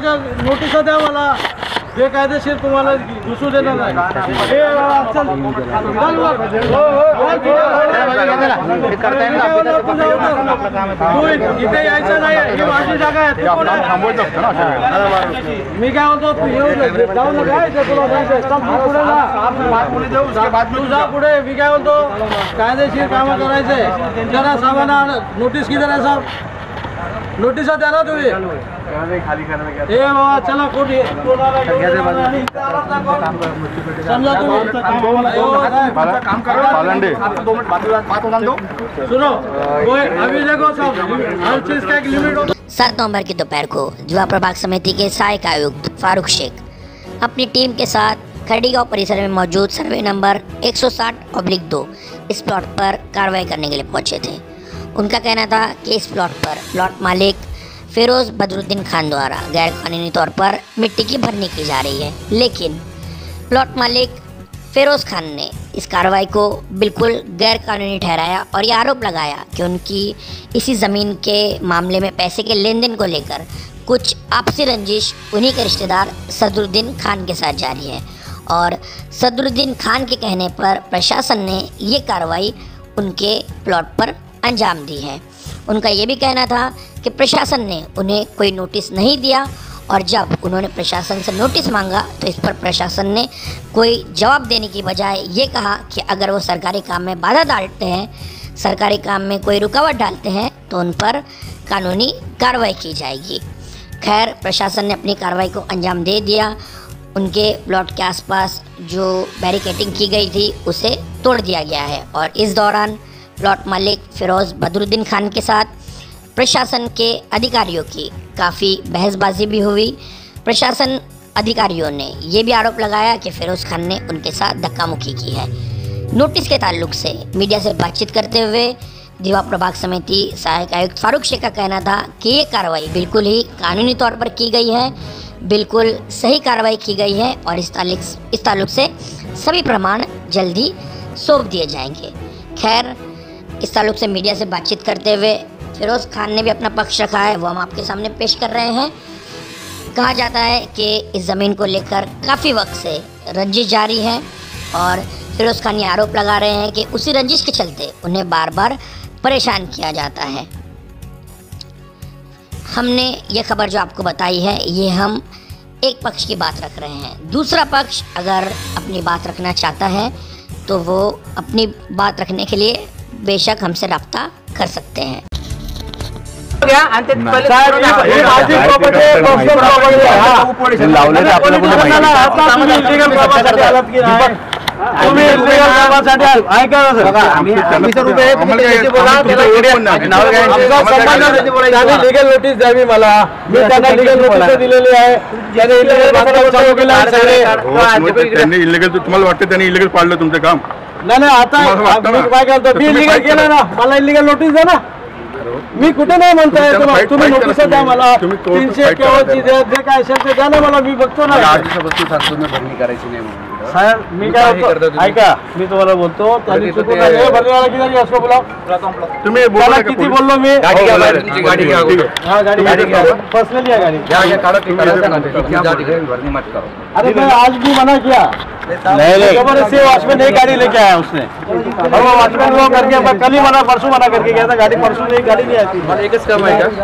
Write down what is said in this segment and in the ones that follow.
त्याच्या नोटीस द्या मला, बेकायदेशीर तुम्हाला घुसू देणार नाही. इथे यायचं नाही, ही माझी जागा आहे. मी काय म्हणतो, जाऊ नका तुझा पुढे. मी काय म्हणतो, कायदेशीर कामं करायचे. जरा सामाना नोटीस किती आहे साहेब, नोटिसा द्या ना तुम्ही. हे बाबा चला कोणी समजा सुनो अभी देखो सब हर चीज का एक लिमिट होता है. 7 नवंबर की दोपहर को युवा प्रभाग समिति के सहायक आयुक्त फारूक शेख अपनी टीम के साथ खड़ीगांव परिसर में मौजूद सर्वे नंबर 160/2 इस प्लॉट पर कार्रवाई करने के लिए पहुंचे थे. उनका कहना था कि इस प्लॉट पर प्लॉट मालिक फिरोज़ बदरुद्दीन खान द्वारा गैर कानूनी तौर पर मिट्टी की भरनी की जा रही है, लेकिन प्लॉट मालिक फिरोज़ खान ने इस कार्रवाई को बिल्कुल गैर कानूनी ठहराया और ये आरोप लगाया कि उनकी इसी ज़मीन के मामले में पैसे के लेन देन को लेकर कुछ आपसी रंजिश उन्हीं के रिश्तेदार सदरुद्दीन खान के साथ जारी है और सदरुद्दीन खान के कहने पर प्रशासन ने ये कार्रवाई उनके प्लॉट पर अंजाम दी है. उनका ये भी कहना था कि प्रशासन ने उन्हें कोई नोटिस नहीं दिया और जब उन्होंने प्रशासन से नोटिस मांगा तो इस पर प्रशासन ने कोई जवाब देने की बजाय ये कहा कि अगर वो सरकारी काम में बाधा डालते हैं, सरकारी काम में कोई रुकावट डालते हैं तो उन पर कानूनी कार्रवाई की जाएगी. खैर, प्रशासन ने अपनी कार्रवाई को अंजाम दे दिया. उनके प्लॉट के आसपास जो बैरिकेडिंग की गई थी उसे तोड़ दिया गया है और इस दौरान प्लॉट मालिक फिरोज़ बदरुद्दीन खान के साथ प्रशासन के अधिकारियों की काफ़ी बहसबाजी भी हुई. प्रशासन अधिकारियों ने ये भी आरोप लगाया कि फिरोज़ खान ने उनके साथ धक्कामुक्की की है. नोटिस के ताल्लुक से मीडिया से बातचीत करते हुए युवा प्रभाग समिति सहायक आयुक्त फारूक शेख का कहना था कि ये कार्रवाई बिल्कुल ही कानूनी तौर पर की गई है, बिल्कुल सही कार्रवाई की गई है और इस ताल्लुक से सभी प्रमाण जल्दी सौंप दिए जाएंगे. खैर, इस ताल्लुक से मीडिया से बातचीत करते हुए फिरोज़ खान ने भी अपना पक्ष रखा है, वो हम आपके सामने पेश कर रहे हैं. कहा जाता है कि इस ज़मीन को लेकर काफ़ी वक्त से रंजिश जारी है और फिरोज़ खान ये आरोप लगा रहे हैं कि उसी रंजिश के चलते उन्हें बार बार परेशान किया जाता है. हमने ये खबर जो आपको बताई है ये हम एक पक्ष की बात रख रहे हैं. दूसरा पक्ष अगर अपनी बात रखना चाहता है तो वो अपनी बात रखने के लिए बेशक हमसे रब्ता कर सकते हैं. लीगल नोटीस द्यावी मला, मी त्यांना लीगल नोटीस दिलेली आहे. त्यांनी इलिगल, तुम्हाला वाटतं त्यांनी इलिगल पाडलं तुमचं काम? नाही आता काय करतो, मी इलिगल केलं ना, मला इलिगल नोटीस द्या ना. मी कुठे नाही म्हणतोय, तुम्ही नोटीस द्या मला. 351 जे काय असेल ते द्या ना मला, मी बघतो ना. भरणी करायची नाही साहेब, मी काय ऐका, मी तुम्हाला बोलतो त्यांनी चुकून भरणीवाला किती असतो बोला. तुम्ही बोला किती बोललो मी. गाडी हा गाडी पर्सनली आहे गाडी. भरणी मत करो. अरे मैं आज भी मना किया, जबरदस्ती वॉचमैन एक गाड़ी लेके आया उसने और वो वॉचमैन वो करके कल ही मना, परसों मना करके गया था. गाड़ी परसों नहीं, गाड़ी नहीं आती. एकच काम आहे का?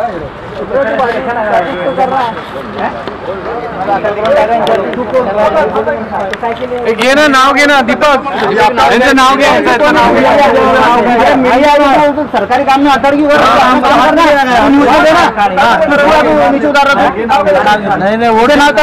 घे ना, नाव घे ना दीपक, त्यांचं नाव घे. सरकारी काम में अटक क्यों नहीं नहीं ओढे नाव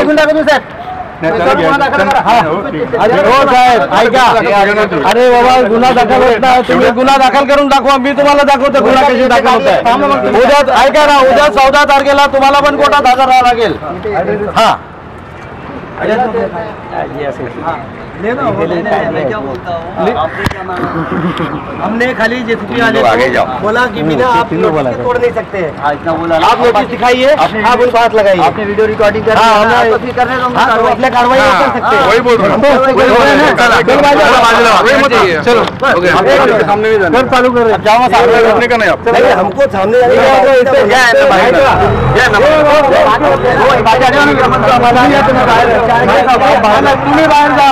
हो साहेब ऐका. अरे बाबा, गुन्हा दाखल होत नाही, तुम्ही गुन्हा दाखल करून दाखवा, मी तुम्हाला दाखवतो गुन्हा कशी दाखल होत आहे. उद्या ऐका ना, उद्या 14 तारखेला तुम्हाला पण कोर्टात हजर राहावं लागेल. हा मैं क्या बोलता हूँ, हमने खाली जेसीबी वाले आगे जाओ। को बोला कि बिना आप नोटिस के तोड़ नहीं सकते हैं। इतना बोला आप नोटिस दिखाइए, आप उन बात लगाइए। आपने वीडियो रिकॉर्डिंग कर इसलिए कार्रवाई नहीं कर सकते। वही बोल रहा हूँ। चलो सामने भी जाना चालू कर रहे जाओ करने का नहीं आप हमको सामने तुम्ही बाहेर जा,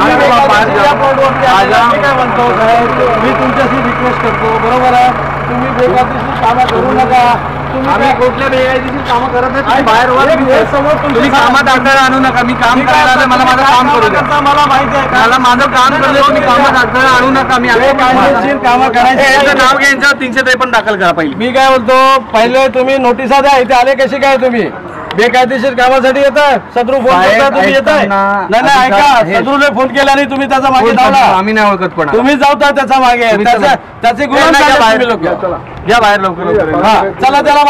मी तुमच्याशी रिक्वेस्ट करतो, बरोबर आहे, तुम्ही बेकायदेशीर कामं करू नका. आम्ही कुठल्या बेकायदेशीर कामं करत नाही. बाहेर तुम्ही कामात अडथळा आणू नका. मी काम करायला मला माझं काम करू द्या. मला माहिती आहे, मला माझं काम करू द्या. तुम्ही कामात अडथळा आणू नका. मी बेकायदेशीर कामं करायचं नाव घ्यायचं 353 दाखल करा पहिले. मी काय बोलतो, पहिले तुम्ही नोटिसा द्या. इथे आले कसे काय तुम्ही बेकायदेशीर कामासाठी येताय? सदरू फोन करता तुम्ही येताय? नाही ऐका, सदरूने फोन केला नाही, तुम्ही त्याचा मागे धावला. आम्ही नाही ओळखत पण तुम्ही जाऊता त्याचा मागे, त्याचे गुन्हे बाहेर लोक घ्या बाहेर लवकर. चला त्याला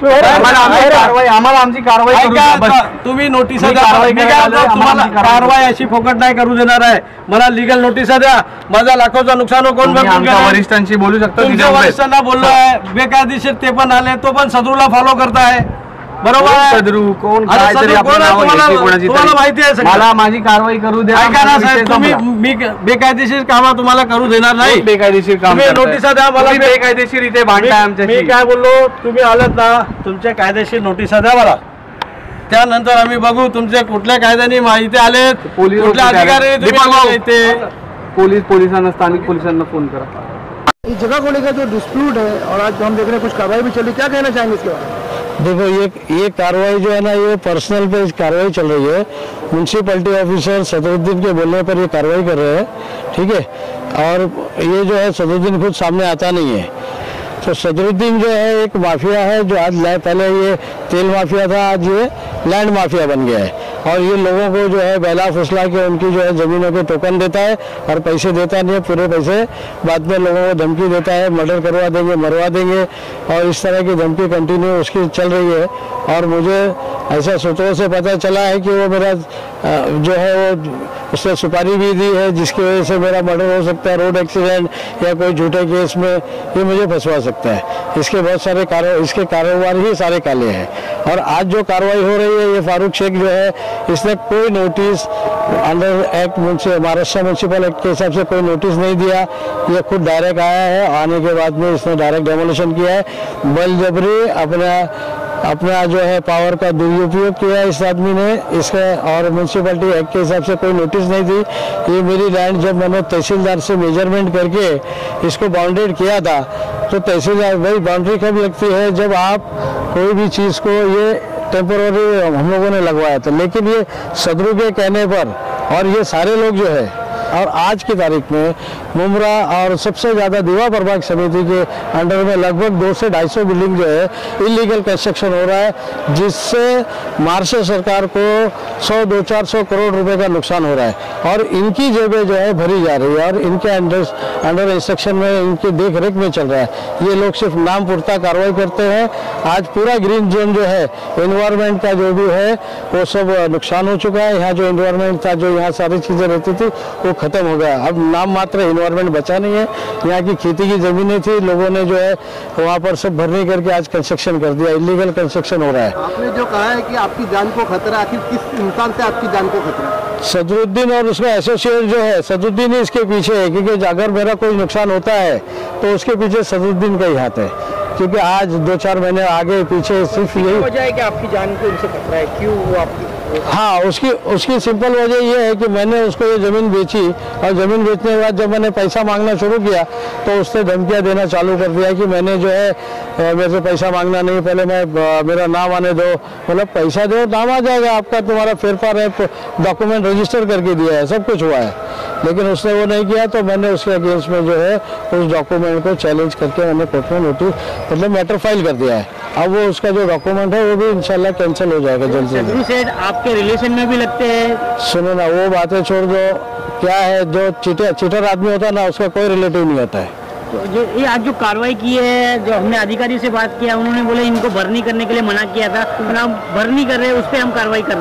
आम्हाला आमची कारवाई. तुम्ही नोटीस तुम्हाला कारवाई अशी फोकट नाही करू देणार आहे. मला लिगल नोटिसा द्या. माझा लाखोचं नुकसान कोण भरपूर वरिष्ठांशी बोलू शकतो. तुमच्या वरिष्ठांना बोललो आहे. बेकायदेशीर ते पण आले, तो पण सदरूला फॉलो करताय, बरोबर आहे? सदरू कोण अरे काय तरी सदरू आपलं कोण आहे? नाव घ्यायची कोणाची तुम्हाला तरी. माहिती आहे सगळं. मला माझी कारवाई करू द्या. ऐका ना साहेब, तुम्ही मी बेकायदेशीर कामं तुम्हाला करू देणार नाही. बेकायदेशीर काम तुम्ही नोटिसा द्या मला. बेकायदेशीर इथे भांडताय आमच्याशी. मी काय बोललो, तुम्ही आलात ना, तुमच्या कायदेशीर नोटिसा द्या मला. त्यानंतर आम्ही बघू तुमचे कुठल्या कायद्याने माहिती आलेत, पोलीस कुठल्या अधिकारी तुम्ही इथे. पोलिसांना स्थानिक पोलिसांना फोन करा. इस जगह को लेकर जो डिस्प्यूट है और आज हम देख रहे हैं कुछ कार्रवाई भी चली, क्या कहना चाहेंगे इसके बारे में? देखो ये कार्रवाई जो है ना, ये पर्सनल पे कार्रवाई चल रही है. म्यूनसिपलिटी ऑफिसर सदरुद्दीन के बोलने पर ये कार्रवाई कर रहे हैं, ठीक है. और ये जो है सदरुद्दीन खुद सामने आता नहीं है. तो सदरुद्दीन जो है एक माफिया है, जो आज पहले ये तेल माफिया था, आज ये लैंड माफिया बन गया है. और ये लोगों को जो है बहला फुसला के उनकी जो है ज़मीनों के टोकन देता है और पैसे देता नहीं है. पूरे पैसे बाद में लोगों को धमकी देता है, मर्डर करवा देंगे, मरवा देंगे, और इस तरह की धमकी कंटिन्यू उसकी चल रही है. और मुझे ऐसा सूत्रों से पता चला है कि वो मेरा जो है वो उसने सुपारी भी दी है, जिसकी वजह से मेरा मर्डर हो सकता है, रोड एक्सीडेंट या कोई झूठे केस में ये मुझे फंसवा सकता है. इसके बहुत सारे इसके कारोबार ही सारे काले हैं. और आज जो कार्रवाई हो रही है, ये फारूक शेख जो है, इसने कोई notice under act Maharashtra municipal act के हिसाब से कोई नोटिस नहीं दिया. ये खुद डायरेक्ट आया है, आने के बाद में इसने डायरेक्ट डेमोलिशन किया है. बलजबरी अपना जो है पावर का दुरुपयोग किया इस आदमी ने इसका. और म्यूनसिपलिटी एक्ट के हिसाब से कोई नोटिस नहीं दी. ये मेरी लैंड जब मैंने तहसीलदार से मेजरमेंट करके इसको बाउंडेड किया था, तो तहसीलदार भाई बाउंड्री कब लगती है, जब आप कोई भी चीज़ को, ये टेम्पोररी हम लोगों ने लगवाया था. लेकिन ये सदरू के कहने पर, और ये सारे लोग जो है, और आज की तारीख में मुमरा और सबसे ज़्यादा दीवा प्रभाग समिति के अंडर में लगभग 200 से 250 बिल्डिंग जो है इलीगल कंस्ट्रक्शन हो रहा है, जिससे महाराष्ट्र सरकार को 100-200-400 करोड़ रुपए का नुकसान हो रहा है. और इनकी जेबें जो है भरी जा रही है, और इनके अंडर इंस्ट्रक्शन में, इनकी देख रेख में चल रहा है. ये लोग सिर्फ नाम पुरता कार्रवाई करते हैं. आज पूरा ग्रीन जोन जो है, एनवायरमेंट का जो भी है, वो सब नुकसान हो चुका है. यहाँ जो एनवायरमेंट था, जो यहाँ सारी चीज़ें रहती थी, वो खत्म हो गया. अब नाम मात्र एनवायरमेंट बचा नहीं है. यहाँ की खेती की जमीनें थी, लोगों ने जो है वहाँ पर सब भरने करके आज कंस्ट्रक्शन कर दिया. इलीगल कंस्ट्रक्शन हो रहा है. आपने जो कहा है कि आपकी जान को खतरा, आखिर किस इंसान से आपकी जान को खतरा है? सदरुद्दीन और उसका एसोसिएट जो है, सदरुद्दीन ही इसके पीछे है. क्योंकि अगर मेरा कोई नुकसान होता है तो उसके पीछे सदरुद्दीन का ही हाथ है. क्योंकि आज 2-4 महीने आगे पीछे सिर्फ यही वजह है कि आपकी जान को इनसे खतरा है. क्यों वो आपकी? हाँ, उसकी सिंपल वजह ये है कि मैंने उसको ये ज़मीन बेची, और ज़मीन बेचने के बाद जब मैंने पैसा मांगना शुरू किया, तो उसने धमकियाँ देना चालू कर दिया कि मैंने जो है मेरे से पैसा मांगना नहीं, पहले मेरा नाम आने दो. मतलब पैसा दो, नाम आ जाएगा आपका, तुम्हारा फेरफार है, डॉक्यूमेंट रजिस्टर करके दिया है, सब कुछ हुआ है. लेकिन उसने वो नहीं किया, तो मैंने उसके अगेंस्ट में जो है उस डॉक्यूमेंट को चैलेंज करके मैंने कोर्ट में नोटिस, मतलब मैटर फाइल कर दिया है. अब वो उसका जो डॉक्यूमेंट है वो भी इंशाल्लाह कैंसिल हो जाएगा जल्द से जल्द. सेठ आपके रिलेशन में भी लगते हैं? सुनो ना, वो बातें छोड़ दो. क्या है, जो चीटर आदमी होता है ना, उसका कोई रिलेटिव नहीं होता है. तो ये आज जो कार्रवाई की है, जो हमने अधिकारी से बात किया, उन्होंने बोले इनको भरनी करने के लिए मना किया था, हम भरनी कर रहे हैं, उस पर हम कार्रवाई कर रहे हैं.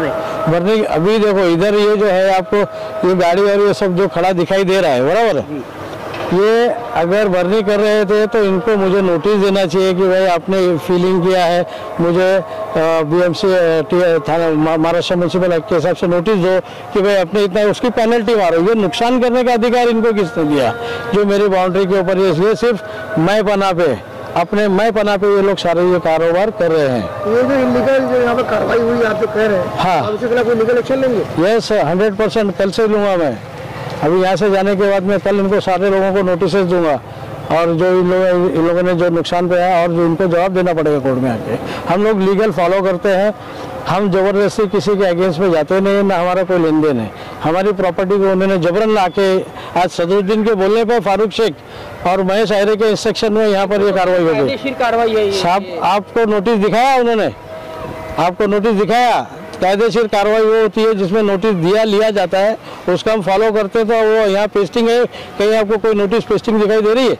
भरने अभी देखो इधर ये जो है आपको ये गाड़ी और ये सब जो खड़ा दिखाई दे रहा है बराबर है, ये अगर भरनी कर रहे थे तो इनको मुझे नोटिस देना चाहिए कि भाई आपने फीलिंग किया है, मुझे बीएमसी थाना महाराष्ट्र म्यूनसिपल एक्ट के हिसाब से नोटिस दो कि भाई अपने इतना उसकी पेनल्टी मारो। ये नुकसान करने का अधिकार इनको किसने दिया जो मेरी बाउंड्री के ऊपर, इसलिए सिर्फ मैं पना पे ये लोग सारे ये कारोबार कर रहे हैं। ये जो इलीगल जो यहाँ पर कार्रवाई हुई आप जो कह रहे हैं, हाँ, आप उसके खिलाफ कोई लीगल एक्शन लेंगे? यस 100% कल से लूँगा मैं। अभी यहाँ से जाने के बाद मैं कल इनको सारे लोगों को नोटिस दूंगा और जो इन लोगों ने जो नुकसान पाया और जो इनको जवाब देना पड़ेगा कोर्ट में आके। हम लोग लीगल फॉलो करते हैं, हम जबरदस्ती किसी के अगेंस्ट में जाते नहीं, ना हमारा कोई लेन देन है। हमारी प्रॉपर्टी को उन्होंने जबरन ला के आज सदरुद्दीन के बोलने पर फारूक शेख और महेश आयरे के इंस्ट्रक्शन में यहाँ पर ये कार्रवाई हो गई। कार्रवाई है साहब आपको नोटिस दिखाया, उन्होंने आपको नोटिस दिखाया। कायदेशीर कार्रवाई वो होती है जिसमें नोटिस लिया जाता है, उसका हम फॉलो करते हैं। तो वो यहाँ पेस्टिंग है, कहीं आपको कोई नोटिस पेस्टिंग दिखाई दे रही है?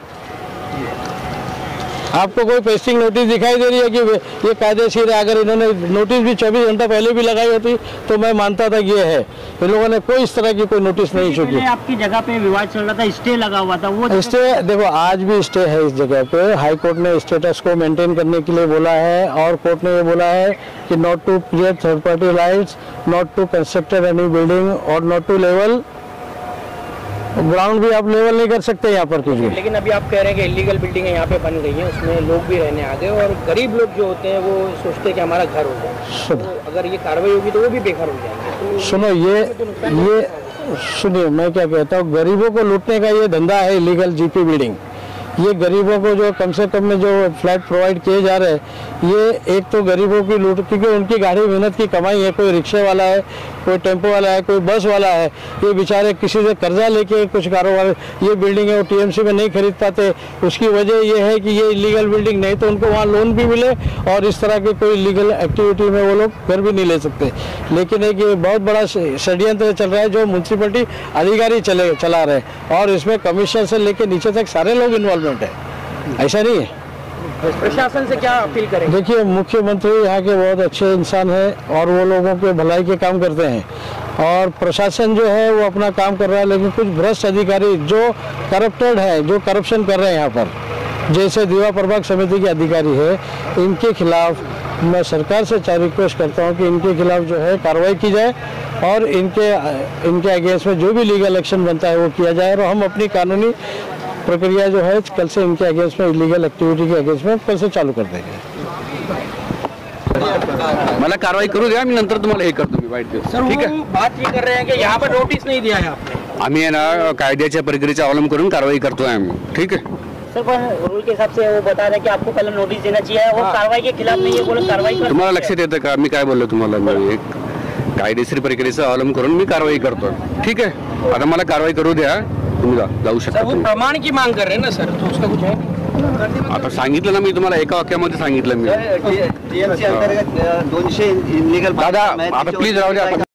आपको कोई पेस्टिंग नोटिस दिखाई दे रही है कि ये कायदेशीर है? अगर इन्होंने नोटिस भी 24 घंटा पहले भी लगाई होती तो मैं मानता था कि ये है। इन लोगों ने कोई इस तरह की कोई नोटिस नहीं छूटी। आपकी जगह पे विवाद चल रहा था, स्टे लगा हुआ था, वो स्टे देखो आज भी स्टे है इस जगह पे। हाई कोर्ट ने स्टेटस को मेंटेन करने के लिए बोला है और कोर्ट ने ये बोला है कि not to create third party rights, not to constructed any building और नॉट टू लेवल ग्राउंड भी आप लेवल नहीं कर सकते यहाँ पर कुछ भी। लेकिन अभी आप कह रहे हैं कि इलीगल बिल्डिंगें यहाँ पे बन गई हैं, उसमें लोग भी रहने आ गए और गरीब लोग जो होते हैं वो सोचते हैं कि हमारा घर हो जाए, तो अगर ये कार्रवाई होगी तो वो भी बेघर हो जाएंगे। तो सुनो ये सुनिए मैं क्या कहता हूँ, गरीबों को लूटने का ये धंधा है इलीगल जीपी बिल्डिंग। ये गरीबों को जो कम से कम में जो फ्लैट प्रोवाइड किए जा रहे हैं, ये एक तो गरीबों की लूट, क्योंकि उनकी गाड़ी मेहनत की कमाई है। कोई रिक्शे वाला है, कोई टेम्पो वाला है, कोई बस वाला है, ये बेचारे किसी से कर्जा लेके कुछ कारोबार ये बिल्डिंग है वो टीएमसी में नहीं खरीद पाते। उसकी वजह ये है कि ये इलीगल बिल्डिंग नहीं तो उनको वहाँ लोन भी मिले और इस तरह की कोई लीगल एक्टिविटी में वो लोग घर भी नहीं ले सकते। लेकिन एक ये बहुत बड़ा षड्यंत्र चल रहा है जो म्यूनसिपलिटी अधिकारी चला रहे हैं और इसमें कमिश्नर से लेके नीचे तक सारे लोग इन्वॉल्वमेंट है। ऐसा नहीं है। प्रशासन से क्या अपील करें? देखिए मुख्यमंत्री यहाँ के बहुत अच्छे इंसान हैं और वो लोगों के भलाई के काम करते हैं और प्रशासन जो है वो अपना काम कर रहा है। लेकिन कुछ भ्रष्ट अधिकारी जो करप्टेड है, जो करप्शन कर रहे हैं यहाँ पर, जैसे दीवा प्रभाग समिति के अधिकारी है, इनके खिलाफ मैं सरकार से रिक्वेस्ट करता हूँ कि इनके खिलाफ जो है कार्रवाई की जाए और इनके अगेंस्ट में जो भी लीगल एक्शन बनता है वो किया जाए। और हम अपनी कानूनी प्रक्रिया जो है कल से इनके अगेंस्ट में इलीगल एक्टिविटी के अगेंस्ट में कल से चालू कर देंगे। मला कारवाई करू द्या, मी नंतर तुम्हाला हे करतो मी वाईट देतो। ठीक है, बात ये कर रहे हैं कि यहाँ पर नोटिस नहीं दिया है आपने। आम्ही आहे ना कायद्याच्या प्रक्रियेचा अवलंब करून कारवाई करतोय आम्ही। ठीक है सर, पण रूल के हिसाब से वो बता रहे हैं कि आपको पहले नोटिस देना चाहिए और कार्रवाई के खिलाफ नहीं है, बोले कार्रवाई कर। तुम्हाला लक्षात येतं का मी काय बोललो तुम्हाला? मी एक कायदेशीर प्रक्रियेचा अवलंब करून मी कारवाई करतोय। ठीक है, आता मला कारवाई करू द्या, तुम्ही जाऊ शकता। वो प्रमाण की मांग कर रहे हैं ना सर, तो उसका कुछ है? आता सांगितलं ना मी तुम्हाला, एका वाक्यामध्ये सांगितलं मी। टीएमसी अंतर्गत 200 इलीगल दादा आता प्लीज राहू द्या।